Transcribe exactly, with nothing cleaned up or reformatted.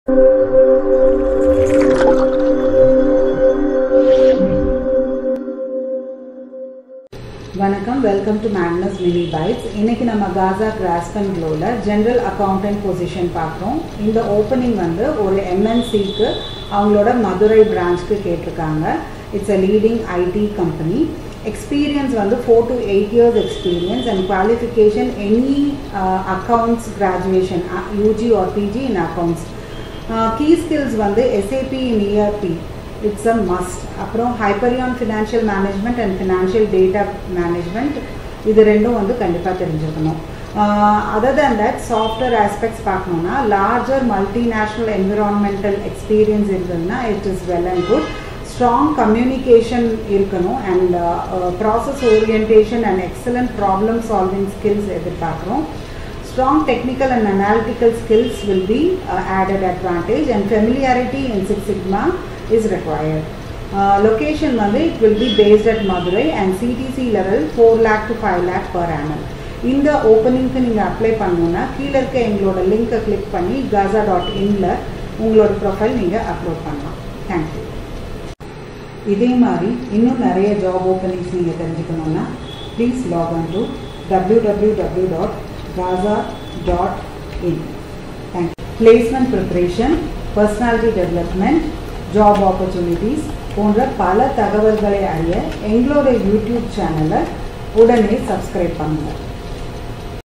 வணக்கம், welcome to Magnus mini bytes. இன்னைக்கு நம்ம காசா கிராஸ்ப் அண்ட் க்ளோல ஜென்ரல் அக்கௌண்டன்ட் பொசிஷன் பார்க்குறோம். இந்த ஓப்பனிங் வந்து ஒரு எம்என்சிக்கு அவங்களோட மதுரை பிரான்ச்க்கு கேட்டிருக்காங்க. It's a leading IT company. Experience வந்து four to eight years experience and qualification any accounts graduation UG or PG in accounts. Key skills வந்து SAP in ERP, it's a must. அப்புறம் Hyperion financial management and financial data management, இது ரெண்டும் வந்து கண்டிப்பாக தெரிஞ்சுக்கணும். Other than that software aspects பார்க்கணுன்னா larger multinational environmental experience இருந்ததுன்னா it is well and good. Strong communication இருக்கணும் and process orientation and excellent problem solving skills எதிர்பார்க்குறோம். Strong technical and analytical skills will be uh, added advantage and familiarity in Six Sigma is required. Uh, location வந்து it will be based at Madurai and C T C level four lakh to five lakh per annum. இந்த ஓப்பனிங்க்கு நீங்கள் apply பண்ணணுன்னா கீழே இருக்க எங்களோட லிங்கை click பண்ணி gaza dot இன்ல உங்களோட ப்ரொஃபைல் நீங்கள் அப்லோட் பண்ணலாம். தேங்க்யூ. இதே மாதிரி இன்னும் நிறைய ஜாப் ஓப்பனிங்ஸ் நீங்கள் தெரிஞ்சுக்கணுன்னா please log on to w w w dot gaza dot in. Thank you. Placement preparation, personality development, job opportunities போன்ற பல தகவல்களை அறிய எங்களோட யூடியூப் சேனலை உடனே சப்ஸ்கிரைப் பண்ணுங்கள்.